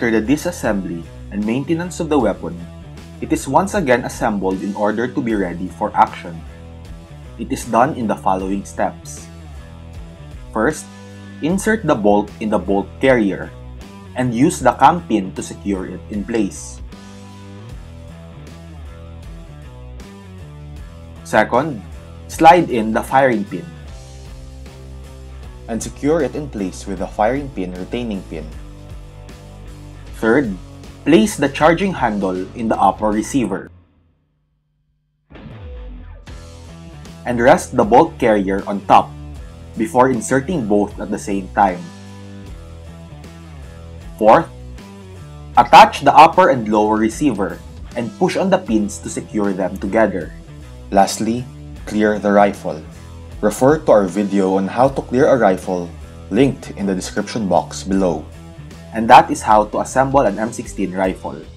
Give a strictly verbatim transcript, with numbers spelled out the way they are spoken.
After the disassembly and maintenance of the weapon, it is once again assembled in order to be ready for action. It is done in the following steps. First, insert the bolt in the bolt carrier and use the cam pin to secure it in place. Second, slide in the firing pin and secure it in place with the firing pin retaining pin. Third, place the charging handle in the upper receiver and rest the bolt carrier on top before inserting both at the same time. Fourth, attach the upper and lower receiver and push on the pins to secure them together. Lastly, clear the rifle. Refer to our video on how to clear a rifle linked in the description box below. And that is how to assemble an M sixteen rifle.